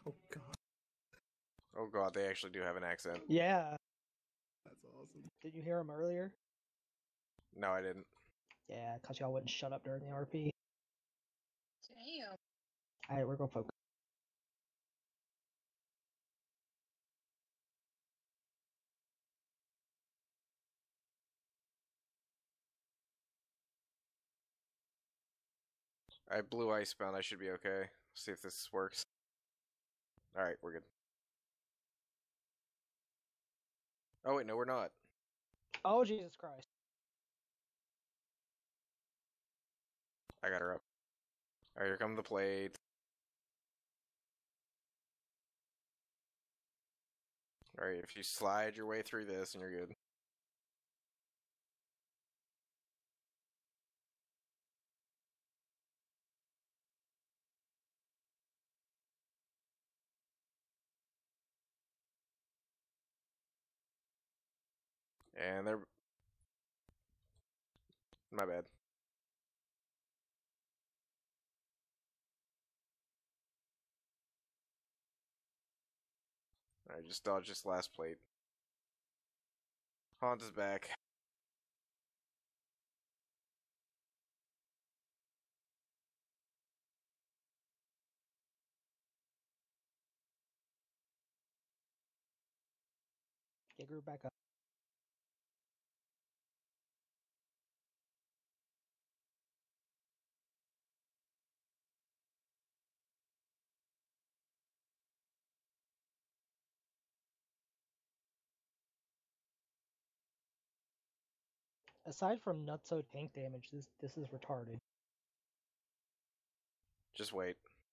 Oh god, Oh god, they actually do have an accent. Yeah. that's awesome. Did you hear him earlier? No, I didn't. Yeah, because y'all wouldn't shut up during the RP. Damn. Alright, we're going to focus. Alright, blue icebound, I should be okay. See if this works. Alright, we're good. Oh wait, no we're not. Oh, Jesus Christ. I got her up. Alright, here come the plates. Alright, if you slide your way through this and you're good. And they're... My bad. Alright, just dodge this last plate. Haunt is back. Get group back up. Aside from nutso tank damage, this is retarded. Just wait.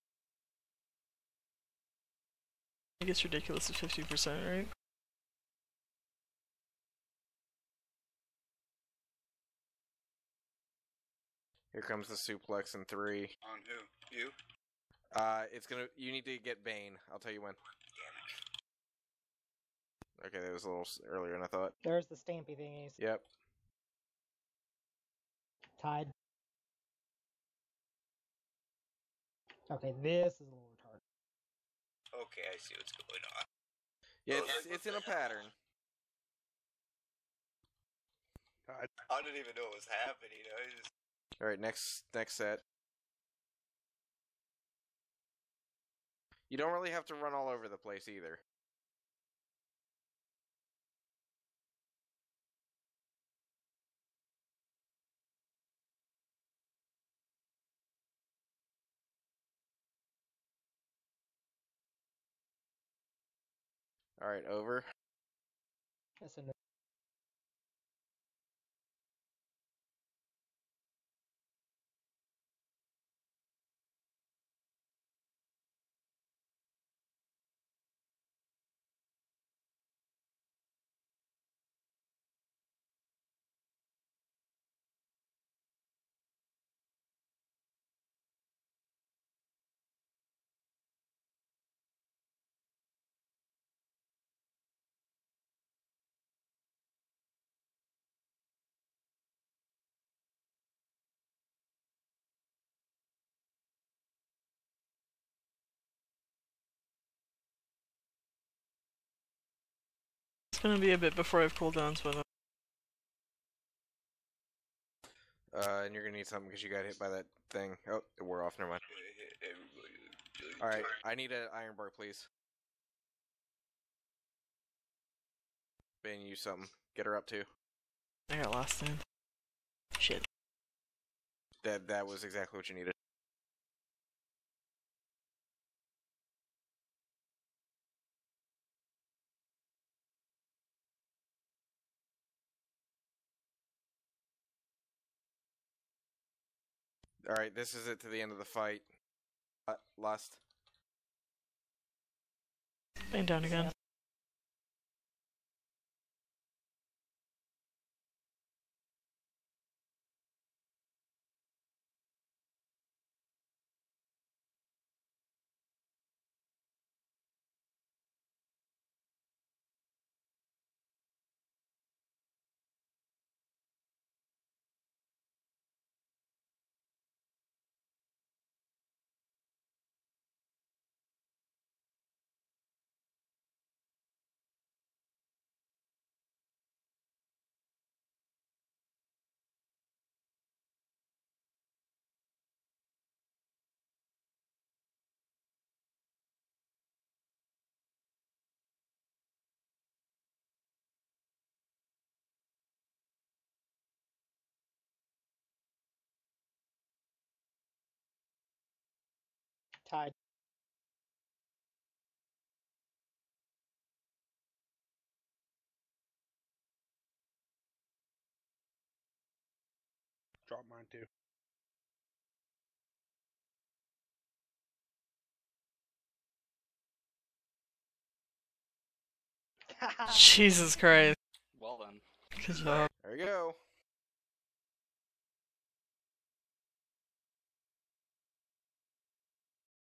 I think it's ridiculous at 50%, right? Here comes the suplex in 3. On who? You? It's gonna... You need to get Bane. I'll tell you when. Okay, that was a little earlier than I thought. There's the stampy thingies. Yep. Tied. Okay, this is a little retarded. Okay, I see what's going on. Yeah, Oh, it's in a pattern. I didn't even know what was happening. I just... Alright, next set. You don't really have to run all over the place either. Alright, over. That's in It's gonna be a bit before I have cooldowns with him. And you're gonna need something because you got hit by that thing. Oh, it wore off, never mind. Alright, I need an iron bar, please. Ben, use something. Get her up too. I got last stand. Shit. That was exactly what you needed. Alright, this is it to the end of the fight. Lust. Bang down again. Tied. Drop mine too. Jesus Christ. Well then. Good job. There you go.